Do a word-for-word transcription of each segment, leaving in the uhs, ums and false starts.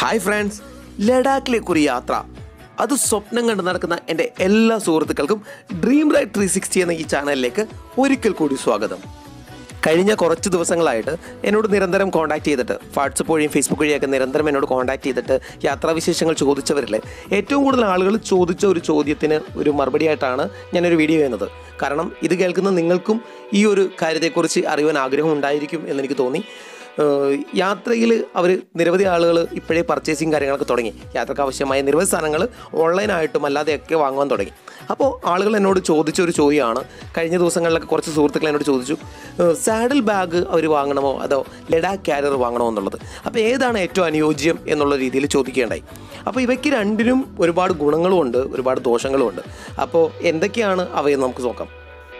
Hi friends, ലഡാക്കിലേക്കൊരു യാത്ര. അത് സ്വപ്നം കണ്ട് നടക്കുന്ന എൻ്റെ എല്ലാ സുഹൃത്തുക്കൾക്കും ഡ്രീം റൈഡ് ത്രീ സിക്സ്റ്റി എന്ന ഈ ചാനലിലേക്ക് ഒരിക്കൽ കൂടി സ്വാഗതം. കഴിഞ്ഞ കുറച്ച് ദിവസങ്ങളായിട്ട് എന്നോട് നിരന്തരം കോൺടാക്ട് ചെയ്തിട്ട് വാട്സപ്പ് വഴിയും ഫേസ്ബുക്ക് വഴിയൊക്കെ നിരന്തരം എന്നോട് കോൺടാക്ട് ചെയ്തിട്ട് യാത്രാവിശേഷങ്ങൾ ചോദിച്ചവരിൽ ഏറ്റവും കൂടുതൽ ആളുകൾ ചോദിച്ച ഒരു ചോദ്യത്തിന് ഒരു മറുപടിയായിട്ടാണ് ഞാനൊരു വീഡിയോ ചെയ്യുന്നത്. കാരണം ഇത് കേൾക്കുന്ന നിങ്ങൾക്കും ഈ ഒരു കാര്യത്തെക്കുറിച്ച് അറിയാൻ ആഗ്രഹം ഉണ്ടായിരിക്കും എന്നെനിക്ക് തോന്നി. യാത്രയിൽ അവർ നിരവധി ആളുകൾ ഇപ്പോഴേ പർച്ചേസിങ് കാര്യങ്ങളൊക്കെ തുടങ്ങി. യാത്രയ്ക്ക് ആവശ്യമായ നിരവധി സാധനങ്ങൾ ഓൺലൈനായിട്ടും അല്ലാതെയൊക്കെ വാങ്ങുവാൻ തുടങ്ങി. അപ്പോൾ ആളുകൾ എന്നോട് ചോദിച്ചൊരു ചോദ്യമാണ്. കഴിഞ്ഞ ദിവസങ്ങളിലൊക്കെ കുറച്ച് സുഹൃത്തുക്കൾ എന്നോട് ചോദിച്ചു, സാഡിൽ ബാഗ് അവർ വാങ്ങണമോ അതോ ലഡാക്ക് ക്യാരിയർ വാങ്ങണമോ എന്നുള്ളത്. അപ്പോൾ ഏതാണ് ഏറ്റവും അനുയോജ്യം എന്നുള്ള രീതിയിൽ ചോദിക്കേണ്ടായി. അപ്പോൾ ഇവയ്ക്ക് രണ്ടിനും ഒരുപാട് ഗുണങ്ങളും ഉണ്ട്, ഒരുപാട് ദോഷങ്ങളും ഉണ്ട്. അപ്പോൾ എന്തൊക്കെയാണ് അവയെന്ന് നമുക്ക് നോക്കാം.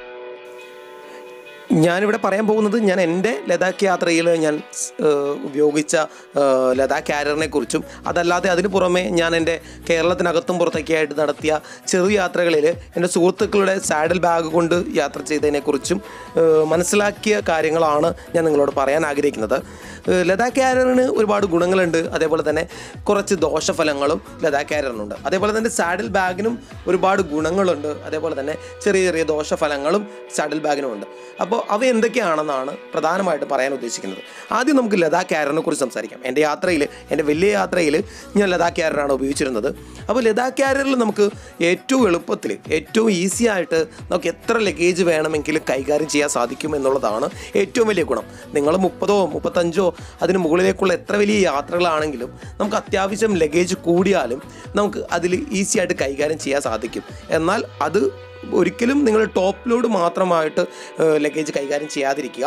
ഞാനിവിടെ പറയാൻ പോകുന്നത് ഞാൻ എൻ്റെ ലഡാക്ക് യാത്രയിൽ ഞാൻ ഉപയോഗിച്ച ലഡാക്ക് ക്യാരിയറിനെ കുറിച്ചും അതല്ലാതെ അതിന് പുറമെ ഞാൻ എൻ്റെ കേരളത്തിനകത്തും പുറത്തൊക്കെയായിട്ട് നടത്തിയ ചെറു യാത്രകളിൽ എൻ്റെ സുഹൃത്തുക്കളുടെ സാഡിൽ ബാഗ് കൊണ്ട് യാത്ര ചെയ്തതിനെക്കുറിച്ചും മനസ്സിലാക്കിയ കാര്യങ്ങളാണ് ഞാൻ നിങ്ങളോട് പറയാൻ ആഗ്രഹിക്കുന്നത്. ലഡാക്ക് ക്യാരിയറിന് ഒരുപാട് ഗുണങ്ങളുണ്ട്, അതേപോലെ തന്നെ കുറച്ച് ദോഷഫലങ്ങളും ലഡാക്ക് ക്യാരിയറിനുണ്ട്. അതേപോലെ തന്നെ സാഡിൽ ബാഗിനും ഒരുപാട് ഗുണങ്ങളുണ്ട്, അതേപോലെ തന്നെ ചെറിയ ചെറിയ ദോഷഫലങ്ങളും സാഡിൽ ബാഗിനുമുണ്ട്. അപ്പോൾ അവ എന്തൊക്കെയാണെന്നാണ് പ്രധാനമായിട്ട് പറയാൻ ഉദ്ദേശിക്കുന്നത്. ആദ്യം നമുക്ക് ലഡാക്ക് ക്യാരിയറിനെ കുറിച്ച് സംസാരിക്കാം. എൻ്റെ യാത്രയിൽ, എൻ്റെ വലിയ യാത്രയിൽ ഞാൻ ലഡാക്ക് ക്യാരിയറാണ് ഉപയോഗിച്ചിരുന്നത്. അപ്പോൾ ലഡാക്ക് ക്യാരിയറിൽ നമുക്ക് ഏറ്റവും എളുപ്പത്തിൽ ഏറ്റവും ഈസി ആയിട്ട് നമുക്ക് എത്ര ലഗേജ് വേണമെങ്കിലും കൈകാര്യം ചെയ്യാൻ സാധിക്കും എന്നുള്ളതാണ് ഏറ്റവും വലിയ ഗുണം. നിങ്ങൾ മുപ്പതോ മുപ്പത്തഞ്ചോ അതിന് മുകളിലേക്കുള്ള എത്ര വലിയ യാത്രകളാണെങ്കിലും നമുക്ക് അത്യാവശ്യം ലഗേജ് കൂടിയാലും നമുക്ക് അതിൽ ഈസി ആയിട്ട് കൈകാര്യം ചെയ്യാൻ സാധിക്കും. എന്നാൽ അത് ഒരിക്കലും നിങ്ങൾ ടോപ്പ് ലോഡ് മാത്രമായിട്ട് ലഗേജ് കൈകാര്യം ചെയ്യാതിരിക്കുക.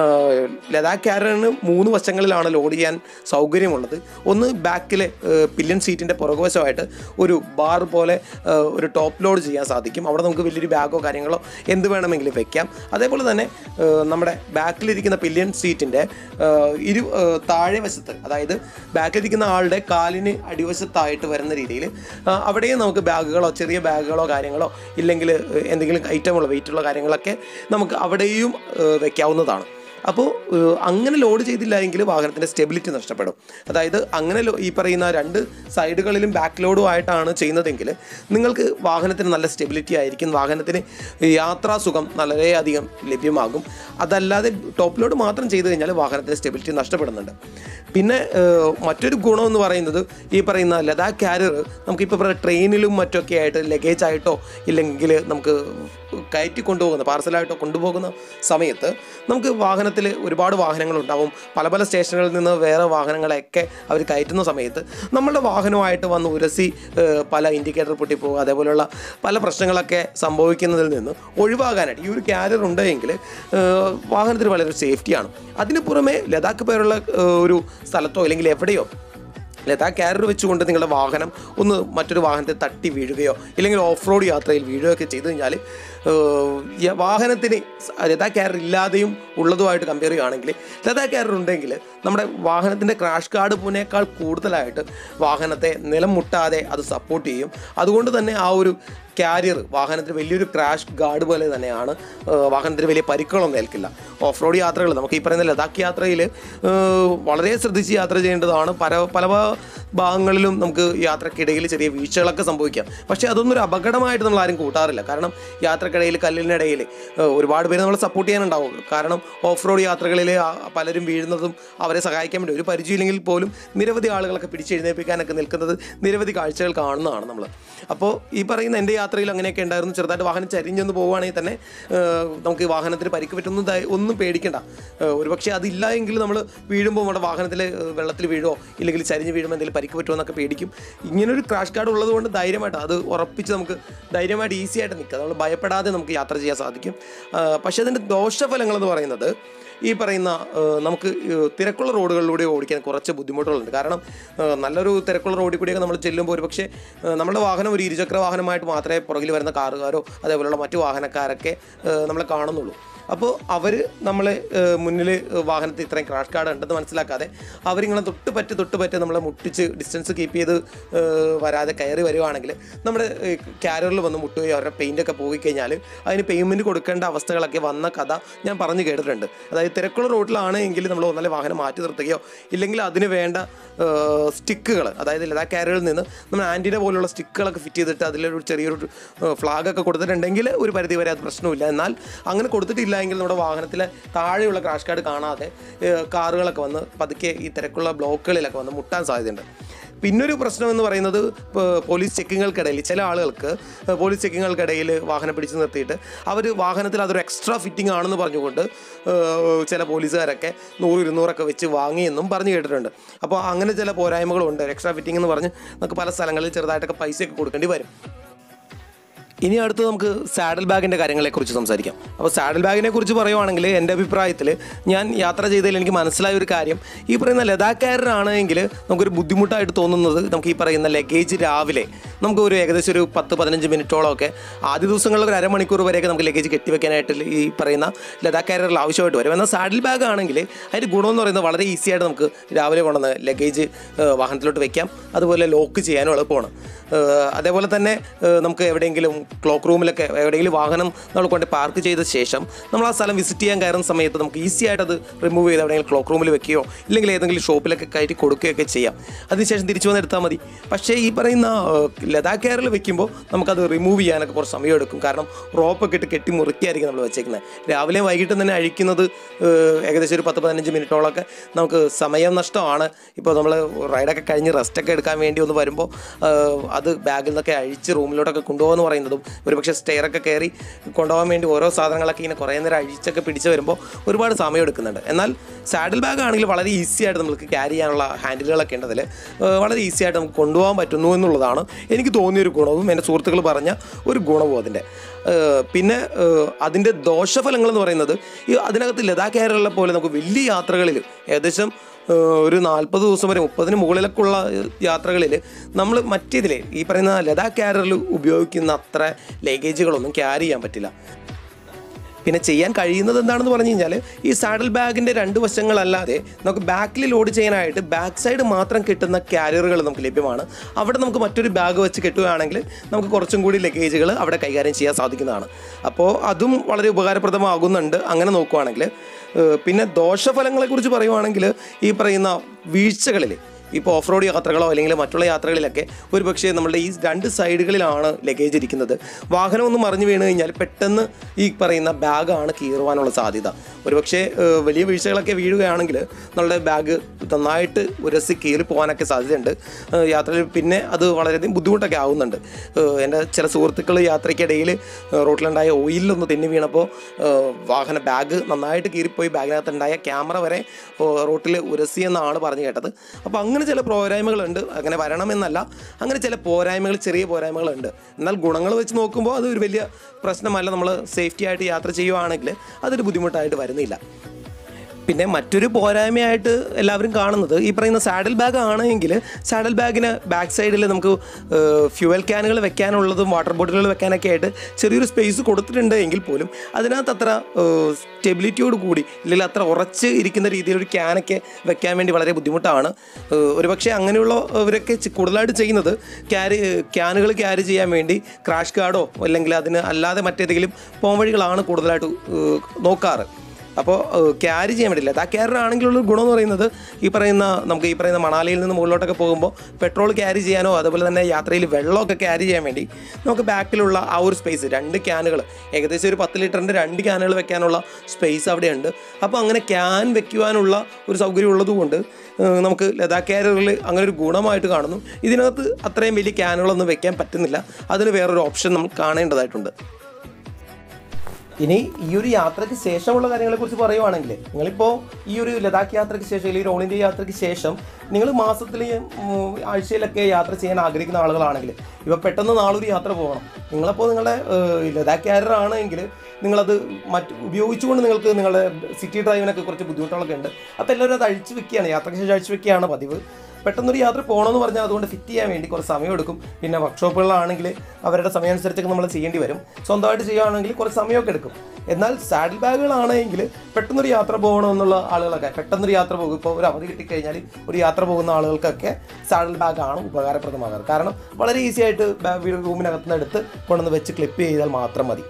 ലഡാക്ക് ക്യാരിയറിന് മൂന്ന് വശങ്ങളിലാണ് ലോഡ് ചെയ്യാൻ സൗകര്യമുള്ളത്. ഒന്ന് ബാക്കിലെ പില്യൺ സീറ്റിൻ്റെ പുറകുവശമായിട്ട് ഒരു ബാർ പോലെ ഒരു ടോപ്പ് ലോഡ് ചെയ്യാൻ സാധിക്കും. അവിടെ നമുക്ക് വലിയൊരു ബാഗോ കാര്യങ്ങളോ എന്ത് വേണമെങ്കിലും വെക്കാം. അതേപോലെ തന്നെ നമ്മുടെ ബാക്കിലിരിക്കുന്ന പില്യൺ സീറ്റിൻ്റെ ഇരു താഴെ വശത്ത്, അതായത് ബാക്കിലിരിക്കുന്ന ആളുടെ കാലിന് അടിവശത്തായിട്ട് വരുന്ന രീതിയിൽ അവിടെയും നമുക്ക് ബാഗുകളോ ചെറിയ ബാഗുകളോ കാര്യങ്ങളോ ഇല്ലെങ്കിൽ എന്തെങ്കിലും ഐറ്റമുള്ള വെയിറ്റുള്ള കാര്യങ്ങളൊക്കെ നമുക്ക് അവിടെയും വയ്ക്കാവുന്നതാണ്. അപ്പോൾ അങ്ങനെ ലോഡ് ചെയ്തില്ല എങ്കിൽ വാഹനത്തിൻ്റെ സ്റ്റെബിലിറ്റി നഷ്ടപ്പെടും. അതായത് അങ്ങനെ ഈ പറയുന്ന രണ്ട് സൈഡുകളിലും ബാക്ക് ലോഡും ആയിട്ടാണ് ചെയ്യുന്നതെങ്കിൽ നിങ്ങൾക്ക് വാഹനത്തിന് നല്ല സ്റ്റെബിലിറ്റി ആയിരിക്കും, വാഹനത്തിന് യാത്രാസുഖം വളരെയധികം ലഭ്യമാകും. അതല്ലാതെ ടോപ്പ് ലോഡ് മാത്രം ചെയ്ത് കഴിഞ്ഞാൽ വാഹനത്തിൻ്റെ സ്റ്റെബിലിറ്റി നഷ്ടപ്പെടുന്നുണ്ട്. പിന്നെ മറ്റൊരു ഗുണമെന്ന് പറയുന്നത് ഈ പറയുന്ന ലഡാക്ക് ക്യാരിയർ നമുക്കിപ്പോൾ ട്രെയിനിലും മറ്റൊക്കെ ആയിട്ട് ലഗേജ് ആയിട്ടോ ഇല്ലെങ്കിൽ നമുക്ക് കയറ്റി കൊണ്ടുപോകുന്ന പാർസലായിട്ടോ കൊണ്ടുപോകുന്ന സമയത്ത് നമുക്ക് വാഹനത്തിൽ ഒരുപാട് വാഹനങ്ങളുണ്ടാവും. പല പല സ്റ്റേഷനുകളിൽ നിന്ന് വേറെ വാഹനങ്ങളെയൊക്കെ അവർ കയറ്റുന്ന സമയത്ത് നമ്മളുടെ വാഹനമായിട്ട് വന്ന് ഉരസി പല ഇൻഡിക്കേറ്റർ പൊട്ടിപ്പോകുക, അതേപോലെയുള്ള പല പ്രശ്നങ്ങളൊക്കെ സംഭവിക്കുന്നതിൽ നിന്ന് ഒഴിവാകാനായിട്ട് ഈ ഒരു ക്യാരിയർ ഉണ്ടെങ്കിൽ വാഹനത്തിന് വളരെ സേഫ്റ്റിയാണ്. അതിന് പുറമെ ലഡാക്ക് പേരുള്ള ഒരു സ്ഥലത്തോ അല്ലെങ്കിൽ എവിടെയോ ലഡാക്ക് ക്യാരിയർ വെച്ചുകൊണ്ട് നിങ്ങളുടെ വാഹനം ഒന്ന് മറ്റൊരു വാഹനത്തെ തട്ടി വീഴുകയോ ഇല്ലെങ്കിൽ ഓഫ് റോഡ് യാത്രയിൽ വീഴുകയൊക്കെ ചെയ്തു കഴിഞ്ഞാൽ വാഹനത്തിന് ലഡാക്ക് ക്യാരിയർ ഇല്ലാതെയും ഉള്ളതുമായിട്ട് കമ്പയർ ചെയ്യുകയാണെങ്കിൽ ലഡാക്ക് ക്യാരിയർ ഉണ്ടെങ്കിൽ നമ്മുടെ വാഹനത്തിൻ്റെ ക്രാഷ് ഗാർഡിനേക്കാൾ കൂടുതലായിട്ട് വാഹനത്തെ നിലം മുട്ടാതെ അത് സപ്പോർട്ട് ചെയ്യും. അതുകൊണ്ട് തന്നെ ആ ഒരു ക്യാരിയർ വാഹനത്തിന് വലിയൊരു ക്രാഷ് ഗാർഡ് പോലെ തന്നെയാണ്. വാഹനത്തിന് വലിയ പരിക്കുകളൊന്നും ഏൽക്കില്ല. ഓഫ് റോഡ് യാത്രകൾ നമുക്ക് ഈ പറയുന്ന ലഡാക്ക് യാത്രയിൽ വളരെ ശ്രദ്ധിച്ച് യാത്ര ചെയ്യേണ്ടതാണ്. പല പല ഭാഗങ്ങളിലും നമുക്ക് യാത്രക്കിടയിൽ ചെറിയ വീഴ്ചകളൊക്കെ സംഭവിക്കാം. പക്ഷേ അതൊന്നും ഒരു അപകടമായിട്ട് നമ്മൾ ആരും കൂട്ടാറില്ല. കാരണം യാത്രക്കിടയിൽ കല്ലിനിടയിൽ ഒരുപാട് പേര് നമ്മളെ സപ്പോർട്ട് ചെയ്യാനുണ്ടാവും. കാരണം ഓഫ് റോഡ് യാത്രകളിൽ പലരും വീഴുന്നതും അവരെ സഹായിക്കാൻ വേണ്ടി ഒരു പരിചയമില്ലെങ്കിൽ പോലും നിരവധി ആളുകളൊക്കെ പിടിച്ചെഴുന്നേൽപ്പിക്കാനൊക്കെ നിൽക്കുന്നത് നിരവധി കാഴ്ചകൾ കാണുന്നതാണ് നമ്മൾ. അപ്പോൾ ഈ പറയുന്ന എൻ്റെ യാത്രയിൽ അങ്ങനെയൊക്കെ ഉണ്ടായിരുന്നു. ചെറുതായിട്ട് വാഹനം ചരിഞ്ഞൊന്ന് പോവുകയാണെങ്കിൽ തന്നെ നമുക്ക് വാഹനത്തിന് പരിക്ക് പറ്റുന്ന ഒന്നും പേടിക്കേണ്ട. ഒരുപക്ഷെ അതില്ല എങ്കിൽ നമ്മൾ വീഴുമ്പോൾ നമ്മുടെ വാഹനത്തിൽ വെള്ളത്തിൽ വീഴുമോ ഇല്ലെങ്കിൽ ചരിഞ്ഞ് വീഴുമ്പോൾ എന്തെങ്കിലും പരിക്ക് പറ്റുമോ എന്നൊക്കെ പേടിക്കും. ഇങ്ങനൊരു ക്രാഷ് ഗാർഡ് ഉള്ളത് കൊണ്ട് ധൈര്യമായിട്ട് അത് ഉറപ്പിച്ച് നമുക്ക് ധൈര്യമായിട്ട് ഈസി ആയിട്ട് നിൽക്കുക, നമ്മൾ ഭയപ്പെടാതെ നമുക്ക് യാത്ര ചെയ്യാൻ സാധിക്കും. പക്ഷേ അതിൻ്റെ ദോഷഫലങ്ങളെന്ന് പറയുന്നത് ഈ പറയുന്ന നമുക്ക് തിരക്കുള്ള റോഡുകളിലൂടെ ഓടിക്കാൻ കുറച്ച് ബുദ്ധിമുട്ടുകളുണ്ട്. കാരണം നല്ലൊരു തിരക്കുള്ള റോഡിൽ കൂടിയൊക്കെ നമ്മൾ ചെല്ലുമ്പോൾ ഒരു പക്ഷേ നമ്മുടെ വാഹനം ഒരു ഇരുചക്ര വാഹനമായിട്ട് മാത്രമേ പുറകിൽ വരുന്ന കാറുകാരോ അതേപോലെയുള്ള മറ്റു വാഹനക്കാരൊക്കെ നമ്മളെ കാണുന്നുള്ളൂ. അപ്പോൾ അവർ നമ്മളെ മുന്നിൽ വാഹനത്തിൽ ഇത്രയും ക്രാഷ് ഗാർഡ് ഉണ്ടെന്ന് മനസ്സിലാക്കാതെ അവരിങ്ങനെ തൊട്ട് പറ്റി തൊട്ട് പറ്റി നമ്മളെ മുട്ടിച്ച് ഡിസ്റ്റൻസ് കീപ്പ് ചെയ്ത് വരാതെ കയറി വരുവാണെങ്കിൽ നമ്മുടെ ക്യാരിയറിൽ വന്ന് മുട്ടുകയോ അവരുടെ പെയിൻ്റൊക്കെ പോയി കഴിഞ്ഞാൽ അതിന് പേയ്മെൻറ്റ് കൊടുക്കേണ്ട അവസ്ഥകളൊക്കെ വന്ന കഥ ഞാൻ പറഞ്ഞു കേട്ടിട്ടുണ്ട്. അതായത് തിരക്കുള്ള റോഡിലാണെങ്കിൽ നമ്മൾ ഒന്നല്ലേ വാഹനം മാറ്റി നിർത്തുകയോ ഇല്ലെങ്കിൽ അതിന് വേണ്ട സ്റ്റിക്കുകൾ, അതായത് ലഡാക്ക് ക്യാരിയറിൽ നിന്ന് നമ്മൾ ആൻറ്റിന പോലുള്ള സ്റ്റിക്കുകളൊക്കെ ഫിറ്റ് ചെയ്തിട്ട് അതിലൊരു ചെറിയൊരു ഫ്ലാഗൊക്കെ കൊടുത്തിട്ടുണ്ടെങ്കിൽ ഒരു പരിധി വരെ അത് പ്രശ്നമില്ല. എന്നാൽ അങ്ങനെ കൊടുത്തിട്ടില്ല എങ്കിൽ നമ്മുടെ വാഹനത്തിലെ താഴെയുള്ള ക്രാഷ് കാർഡ് കാണാതെ കാറുകളൊക്കെ വന്ന് പതുക്കെ ഈ തിരക്കുള്ള ബ്ലോക്കുകളിലൊക്കെ വന്ന് മുട്ടാൻ സാധ്യതയുണ്ട്. പിന്നൊരു പ്രശ്നം എന്ന് പറയുന്നത് പോലീസ് ചെക്കിങ്ങുകൾക്കിടയിൽ ചില ആളുകൾക്ക് പോലീസ് ചെക്കിങ്ങുകൾക്കിടയിൽ വാഹനം പിടിച്ച് നിർത്തിയിട്ട് അവർ വാഹനത്തിൽ അതൊരു എക്സ്ട്രാ ഫിറ്റിംഗ് ആണെന്ന് പറഞ്ഞുകൊണ്ട് ചില പോലീസുകാരൊക്കെ നൂറ് ഇരുന്നൂറൊക്കെ വെച്ച് വാങ്ങിയെന്നും പറഞ്ഞു കേട്ടിട്ടുണ്ട്. അപ്പോൾ അങ്ങനെ ചില പോരായ്മകളുണ്ട്. എക്സ്ട്രാ ഫിറ്റിംഗ് എന്ന് പറഞ്ഞ് നമുക്ക് പല സ്ഥലങ്ങളിൽ ചെറുതായിട്ടൊക്കെ പൈസയൊക്കെ കൊടുക്കേണ്ടി വരും. ഇനി അടുത്ത് നമുക്ക് സാഡിൽ ബാഗിൻ്റെ കാര്യങ്ങളെക്കുറിച്ച് സംസാരിക്കാം. അപ്പോൾ സാഡിൽ ബാഗിനെ കുറിച്ച് പറയുവാണെങ്കിൽ എൻ്റെ അഭിപ്രായത്തിൽ ഞാൻ യാത്ര ചെയ്തതിൽ എനിക്ക് മനസ്സിലായ ഒരു കാര്യം, ഈ പറയുന്ന ലഡാക്ക് എയറിനാണെങ്കിൽ നമുക്കൊരു ബുദ്ധിമുട്ടായിട്ട് തോന്നുന്നത് നമുക്ക് ഈ പറയുന്ന ലഗേജ് രാവിലെ നമുക്ക് ഒരു ഏകദേശം ഒരു പത്ത് പതിനഞ്ച് മിനിറ്റോളമൊക്കെ ആദ്യ ദിവസങ്ങളിൽ ഒരു അരമണിക്കൂർ വരെയൊക്കെ നമുക്ക് ലഗേജ് കെട്ടിവെക്കാനായിട്ട് ഈ പറയുന്ന ലഡാക്ക് എയറിൽ ആവശ്യമായിട്ട് വരും. എന്നാൽ സാഡിൽ ബാഗ് ആണെങ്കിൽ അതിൻ്റെ ഗുണമെന്ന് പറയുന്നത് വളരെ ഈസി ആയിട്ട് നമുക്ക് രാവിലെ കൊണ്ടുവന്ന് ലഗേജ് വാഹനത്തിലോട്ട് വെക്കാം, അതുപോലെ ലോക്ക് ചെയ്യാനും എളുപ്പമാണ്. അതേപോലെ തന്നെ നമുക്ക് എവിടെയെങ്കിലും ക്ലോക്ക് റൂമിലൊക്കെ എവിടെയെങ്കിലും വാഹനം നമ്മൾ കൊണ്ട് പാർക്ക് ചെയ്ത ശേഷം നമ്മൾ ആ സ്ഥലം വിസിറ്റ് ചെയ്യാൻ കയറുന്ന സമയത്ത് നമുക്ക് ഈസി ആയിട്ട് അത് റിമൂവ് ചെയ്ത് എവിടെയെങ്കിലും ക്ലോക്ക് റൂമിൽ വെക്കുകയോ ഇല്ലെങ്കിൽ ഏതെങ്കിലും ഷോപ്പിലൊക്കെ കയറ്റി കൊടുക്കുകയൊക്കെ ചെയ്യാം. അതിനുശേഷം തിരിച്ചു വന്ന് എടുത്താൽ മതി. പക്ഷേ ഈ പറയുന്ന ലഡാക്ക് എയറിൽ വെക്കുമ്പോൾ നമുക്കത് റിമൂവ് ചെയ്യാനൊക്കെ കുറച്ച് സമയം എടുക്കും. കാരണം റോപ്പൊക്കെ ഇട്ട് കെട്ടി മുറുക്കിയായിരിക്കും നമ്മൾ വെച്ചേക്കുന്നത്. രാവിലെയും വൈകിട്ടും തന്നെ അഴിക്കുന്നത് ഏകദേശം ഒരു പത്ത് പതിനഞ്ച് മിനിറ്റോളമൊക്കെ നമുക്ക് സമയം നഷ്ടമാണ്. ഇപ്പോൾ നമ്മൾ റൈഡൊക്കെ കഴിഞ്ഞ് റെസ്റ്റൊക്കെ എടുക്കാൻ വേണ്ടി ഒന്ന് വരുമ്പോൾ അത് ബാഗിൽ നിന്നൊക്കെ അഴിച്ച് റൂമിലോട്ടൊക്കെ കൊണ്ടുപോകുമെന്ന് പറയുന്നതും ഒരു പക്ഷേ സ്റ്റെയറൊക്കെ കയറി കൊണ്ടുപോകാൻ വേണ്ടി ഓരോ സാധനങ്ങളൊക്കെ ഇങ്ങനെ കുറേ നേരം അഴിച്ചൊക്കെ പിടിച്ച് വരുമ്പോൾ ഒരുപാട് സമയം എടുക്കുന്നുണ്ട്. എന്നാൽ സാഡിൽ ബാഗ് ആണെങ്കിൽ വളരെ ഈസി ആയിട്ട് നമുക്ക് ക്യാരി ചെയ്യാനുള്ള ഹാൻഡിലുകളൊക്കെ ഉണ്ട്. അതിൽ വളരെ ഈസി ആയിട്ട് നമുക്ക് കൊണ്ടുപോകാൻ പറ്റുന്നു എന്നുള്ളതാണ് എനിക്ക് തോന്നിയൊരു ഗുണവും എൻ്റെ സുഹൃത്തുക്കൾ പറഞ്ഞ ഒരു ഗുണവും അതിൻ്റെ. പിന്നെ അതിൻ്റെ ദോഷഫലങ്ങളെന്ന് പറയുന്നത് ഈ അതിനകത്ത് ലഡാക്ക് എയറിലെ പോലെ നമുക്ക് വലിയ യാത്രകളിൽ ഏകദേശം ഒരു നാൽപ്പത് ദിവസം വരെ മുപ്പതിന് മുകളിലൊക്കെ ഉള്ള യാത്രകളിൽ നമ്മൾ മറ്റേതിൽ ഈ പറയുന്ന ലഡാക്ക് ക്യാരിയറിൽ ഉപയോഗിക്കുന്ന അത്ര ലഗേജുകളൊന്നും ക്യാരി ചെയ്യാൻ പറ്റില്ല. പിന്നെ ചെയ്യാൻ കഴിയുന്നത് എന്താണെന്ന് പറഞ്ഞു കഴിഞ്ഞാൽ ഈ സാഡിൽ ബാഗിൻ്റെ രണ്ട് വശങ്ങളല്ലാതെ നമുക്ക് ബാക്കിൽ ലോഡ് ചെയ്യാനായിട്ട് ബാക്ക് സൈഡ് മാത്രം കിട്ടുന്ന ക്യാരിയറുകൾ നമുക്ക് ലഭ്യമാണ്. അവിടെ നമുക്ക് മറ്റൊരു ബാഗ് വെച്ച് കെട്ടുകയാണെങ്കിൽ നമുക്ക് കുറച്ചും കൂടി ലഗേജുകൾ അവിടെ കൈകാര്യം ചെയ്യാൻ സാധിക്കുന്നതാണ്. അപ്പോൾ അതും വളരെ ഉപകാരപ്രദമാകുന്നുണ്ട് അങ്ങനെ നോക്കുകയാണെങ്കിൽ. പിന്നെ ദോഷഫലങ്ങളെക്കുറിച്ച് പറയുവാണെങ്കിൽ ഈ പറയുന്ന വീഴ്ചകളിൽ ഇപ്പോൾ ഓഫ് റോഡ് യാത്രകളോ അല്ലെങ്കിൽ മറ്റുള്ള യാത്രകളിലൊക്കെ ഒരു പക്ഷേ നമ്മളുടെ ഈ രണ്ട് സൈഡുകളിലാണ് ലഗേജ് ഇരിക്കുന്നത്. വാഹനം ഒന്ന് മറിഞ്ഞു വീണ് കഴിഞ്ഞാൽ പെട്ടെന്ന് ഈ പറയുന്ന ബാഗാണ് കീറുവാനുള്ള സാധ്യത. ഒരു പക്ഷേ വലിയ വീഴ്ചകളൊക്കെ വീഴുകയാണെങ്കിൽ നമ്മളുടെ ബാഗ് നന്നായിട്ട് ഉരസി കീറി പോകാനൊക്കെ സാധ്യതയുണ്ട് യാത്രയിൽ. പിന്നെ അത് വളരെയധികം ബുദ്ധിമുട്ടൊക്കെ ആവുന്നുണ്ട്. എൻ്റെ ചില സുഹൃത്തുക്കൾ യാത്രയ്ക്കിടയിൽ റോട്ടിലുണ്ടായ ഓയിലൊന്ന് തെന്നി വീണപ്പോൾ വാഹന ബാഗ് നന്നായിട്ട് കീറിപ്പോയി ബാഗിനകത്തുണ്ടായ ക്യാമറ വരെ റോട്ടിൽ ഉരസിയെന്നാണ് പറഞ്ഞു കേട്ടത്. അപ്പോൾ അങ്ങനെ ചില പോരായ്മകളുണ്ട്. അങ്ങനെ വരണമെന്നല്ല, അങ്ങനെ ചില പോരായ്മകൾ ചെറിയ പോരായ്മകളുണ്ട്. എന്നാൽ ഗുണങ്ങൾ വെച്ച് നോക്കുമ്പോൾ അത് ഒരു വലിയ പ്രശ്നമല്ല. നമ്മൾ സേഫ്റ്റി ആയിട്ട് യാത്ര ചെയ്യുവാണെങ്കിൽ അതൊരു ബുദ്ധിമുട്ടായിട്ട് വരുന്നില്ല. പിന്നെ മറ്റൊരു പോരായ്മയായിട്ട് എല്ലാവരും കാണുന്നത് ഈ പറയുന്ന സാഡിൽ ബാഗ് ആണെങ്കിൽ സാഡിൽ ബാഗിന് ബാക്ക് സൈഡിൽ നമുക്ക് ഫ്യൂവൽ ക്യാനുകൾ വെക്കാനുള്ളതും വാട്ടർ ബോട്ടിലുകൾ വെക്കാനൊക്കെ ആയിട്ട് ചെറിയൊരു സ്പേസ് കൊടുത്തിട്ടുണ്ട് എങ്കിൽ പോലും അതിനകത്ത് അത്ര സ്റ്റെബിലിറ്റിയോട് കൂടി ഇല്ലെങ്കിൽ അത്ര ഉറച്ച് ഇരിക്കുന്ന രീതിയിൽ ഒരു ക്യാനൊക്കെ വെക്കാൻ വേണ്ടി വളരെ ബുദ്ധിമുട്ടാണ്. ഒരുപക്ഷെ അങ്ങനെയുള്ളവരൊക്കെ കൂടുതലായിട്ട് ചെയ്യുന്നത് ക്യാരി ക്യാനുകൾ ക്യാരി ചെയ്യാൻ വേണ്ടി ക്രാഷ് ഗാർഡോ അല്ലെങ്കിൽ അതിന് അല്ലാതെ മറ്റേതെങ്കിലും പോംവഴികളാണ് കൂടുതലായിട്ട് നോക്കാറ്. അപ്പോൾ ക്യാരി ചെയ്യാൻ വേണ്ടിയില്ല. ആ ക്യാരിയറാണെങ്കിലുള്ള ഗുണമെന്ന് പറയുന്നത് ഈ പറയുന്ന നമുക്ക് ഈ പറയുന്ന മണാലിയിൽ നിന്ന് മുകളിലോട്ടൊക്കെ പോകുമ്പോൾ പെട്രോൾ ക്യാരി ചെയ്യാനോ അതുപോലെ തന്നെ യാത്രയിൽ വെള്ളമൊക്കെ ക്യാരി ചെയ്യാൻ വേണ്ടി നമുക്ക് ബാക്കിലുള്ള ആ ഒരു സ്പേസ് രണ്ട് ക്യാനുകൾ ഏകദേശം ഒരു പത്ത് ലിറ്ററിൻ്റെ രണ്ട് ക്യാനുകൾ വെക്കാനുള്ള സ്പേസ് അവിടെയുണ്ട്. അപ്പോൾ അങ്ങനെ ക്യാൻ വെക്കുവാനുള്ള ഒരു സൗകര്യം ഉള്ളതുകൊണ്ട് നമുക്ക് ലഡാക്ക് ക്യാരിയറിൽ അങ്ങനെ ഒരു ഗുണമായിട്ട് കാണുന്നു. ഇതിനകത്ത് അത്രയും വലിയ ക്യാനുകളൊന്നും വെക്കാൻ പറ്റുന്നില്ല. അതിന് വേറൊരു ഓപ്ഷൻ നമ്മൾ കാണേണ്ടതായിട്ടുണ്ട്. ഇനി ഈ ഒരു യാത്രയ്ക്ക് ശേഷമുള്ള കാര്യങ്ങളെക്കുറിച്ച് പറയുവാണെങ്കിൽ നിങ്ങളിപ്പോൾ ഈ ഒരു ലഡാക്ക് യാത്രയ്ക്ക് ശേഷം അല്ലെങ്കിൽ ഓൾ ഇന്ത്യ യാത്രയ്ക്ക് ശേഷം നിങ്ങൾ മാസത്തിൽ ആഴ്ചയിലൊക്കെ യാത്ര ചെയ്യാൻ ആഗ്രഹിക്കുന്ന ആളുകളാണെങ്കിൽ ഇപ്പോൾ പെട്ടെന്ന് നാളൊരു യാത്ര പോകണം, നിങ്ങളപ്പോൾ നിങ്ങളുടെ ലഡാക്ക് ക്യാരിയർ ആണെങ്കിൽ നിങ്ങളത് മറ്റ് ഉപയോഗിച്ചുകൊണ്ട് നിങ്ങൾക്ക് നിങ്ങളുടെ സിറ്റി ഡ്രൈവിനൊക്കെ കുറച്ച് ബുദ്ധിമുട്ടുകളൊക്കെ ഉണ്ട്. അപ്പോൾ എല്ലാവരും അത് അഴിച്ചു വെക്കുകയാണ്, യാത്രയ്ക്ക് ശേഷം അഴിച്ചു വെക്കുകയാണ് പതിവ്. പെട്ടെന്നൊരു യാത്ര പോകണമെന്ന് പറഞ്ഞാൽ അതുകൊണ്ട് ഫിറ്റ് ചെയ്യാൻ വേണ്ടി കുറച്ച് സമയം എടുക്കും. പിന്നെ വർക്ക്ഷോപ്പുകളിലാണെങ്കിൽ അവരുടെ സമയം അനുസരിച്ചൊക്കെ നമ്മൾ ചെയ്യേണ്ടി വരും. സ്വന്തമായിട്ട് ചെയ്യുകയാണെങ്കിൽ കുറച്ച് സമയമൊക്കെ എടുക്കും. എന്നാൽ സാഡിൽ ബാഗുകളാണെങ്കിൽ പെട്ടെന്നൊരു യാത്ര പോകണമെന്നുള്ള ആളുകളൊക്കെ പെട്ടെന്നൊരു യാത്ര പോകും. ഇപ്പോൾ ഒരു അവധി കിട്ടിക്കഴിഞ്ഞാൽ ഒരു യാത്ര പോകുന്ന ആളുകൾക്കൊക്കെ സാഡിൽ ബാഗാണ് ഉപകാരപ്രദമാകാറ്. കാരണം വളരെ ഈസി ആയിട്ട് റൂമിനകത്തുനിന്ന് എടുത്ത് കൊണ്ടുവന്ന് വെച്ച് ക്ലിപ്പ് ചെയ്താൽ മാത്രം മതി.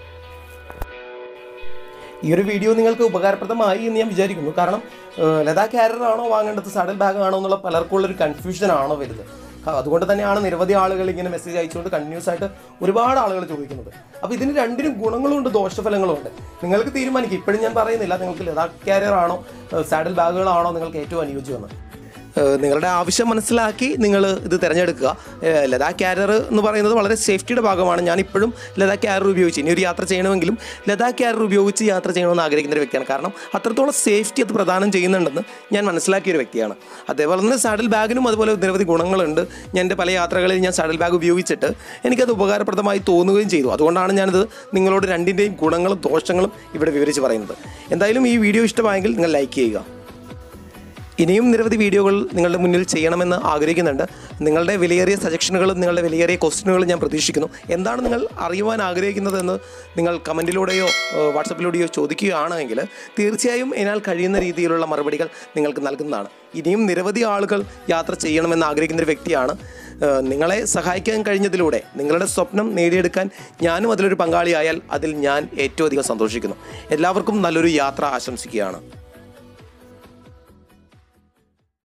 ഈ ഒരു വീഡിയോ നിങ്ങൾക്ക് ഉപകാരപ്രദമായി എന്ന് ഞാൻ വിചാരിക്കുന്നു. കാരണം ലഡാക്ക് ക്യാരിയർ ആണോ വാങ്ങേണ്ടത് സാഡിൽ ബാഗ് ആണോ എന്നുള്ള പലർക്കും ഉള്ളൊരു കൺഫ്യൂഷൻ ആണോ വരുന്നത്. അതുകൊണ്ട് തന്നെയാണ് നിരവധി ആളുകൾ ഇങ്ങനെ മെസ്സേജ് അയച്ചുകൊണ്ട് കണ്ടിന്യൂസ് ആയിട്ട് ഒരുപാട് ആളുകൾ ചോദിക്കുന്നത്. അപ്പോൾ ഇതിന് രണ്ടിനും ഗുണങ്ങളുണ്ട് ദോഷഫലങ്ങളുണ്ട്. നിങ്ങൾക്ക് തീരുമാനിക്കും. ഇപ്പോഴും ഞാൻ പറയുന്നില്ല നിങ്ങൾക്ക് ലഡാക്ക് ക്യാരിയർ ആണോ സാഡിൽ ബാഗുകളാണോ നിങ്ങൾക്ക് ഏറ്റവും അനുയോജ്യമെന്ന്. നിങ്ങളുടെ ആവശ്യം മനസ്സിലാക്കി നിങ്ങൾ ഇത് തിരഞ്ഞെടുക്കുക. ലഡാക്ക് ക്യാരിയർ എന്ന് പറയുന്നത് വളരെ സേഫ്റ്റിയുടെ ഭാഗമാണ്. ഞാനിപ്പോഴും ലഡാക്ക് ക്യാരിയർ ഉപയോഗിച്ച് ഇനി ഒരു യാത്ര ചെയ്യണമെങ്കിലും ലഡാക്ക് ക്യാരിയർ ഉപയോഗിച്ച് യാത്ര ചെയ്യണമെന്ന് ആഗ്രഹിക്കുന്ന ഒരു വ്യക്തിയാണ്. കാരണം അത്രത്തോളം സേഫ്റ്റി അത് പ്രദാനം ചെയ്യുന്നുണ്ടെന്ന് ഞാൻ മനസ്സിലാക്കിയ ഒരു വ്യക്തിയാണ്. അതേപോലെ തന്നെ സാഡിൽ ബാഗിനും അതുപോലെ നിരവധി ഗുണങ്ങളുണ്ട്. ഞാൻ എൻ്റെ പല യാത്രകളിൽ ഞാൻ സാഡിൽ ബാഗ് ഉപയോഗിച്ചിട്ട് എനിക്കത് ഉപകാരപ്രദമായി തോന്നുകയും ചെയ്തു. അതുകൊണ്ടാണ് ഞാനിത് നിങ്ങളോട് രണ്ടിൻ്റെയും ഗുണങ്ങളും ദോഷങ്ങളും ഇവിടെ വിവരിച്ച് പറയുന്നത്. എന്തായാലും ഈ വീഡിയോ ഇഷ്ടമായെങ്കിൽ നിങ്ങൾ ലൈക്ക് ചെയ്യുക. ഇനിയും നിരവധി വീഡിയോകൾ നിങ്ങളുടെ മുന്നിൽ ചെയ്യണമെന്ന് ആഗ്രഹിക്കുന്നുണ്ട്. നിങ്ങളുടെ വിലയേറിയ സജഷനുകളും നിങ്ങളുടെ വിലയേറിയ ക്വസ്റ്റ്യനുകളും ഞാൻ പ്രതീക്ഷിക്കുന്നു. എന്താണ് നിങ്ങൾ അറിയുവാൻ ആഗ്രഹിക്കുന്നതെന്ന് നിങ്ങൾ കമൻറ്റിലൂടെയോ വാട്സപ്പിലൂടെയോ ചോദിക്കുകയാണെങ്കിൽ തീർച്ചയായും എന്നാൽ കഴിയുന്ന രീതിയിലുള്ള മറുപടികൾ നിങ്ങൾക്ക് നൽകുന്നതാണ്. ഇനിയും നിരവധി ആളുകൾ യാത്ര ചെയ്യണമെന്ന് ആഗ്രഹിക്കുന്ന ഒരു വ്യക്തിയാണ്. നിങ്ങളെ സഹായിക്കാൻ കഴിഞ്ഞതിലൂടെ നിങ്ങളുടെ സ്വപ്നം നേടിയെടുക്കാൻ ഞാനും അതിലൊരു പങ്കാളിയായാൽ അതിൽ ഞാൻ ഏറ്റവും അധികം സന്തോഷിക്കുന്നു. എല്ലാവർക്കും നല്ലൊരു യാത്ര ആശംസിക്കുകയാണ്.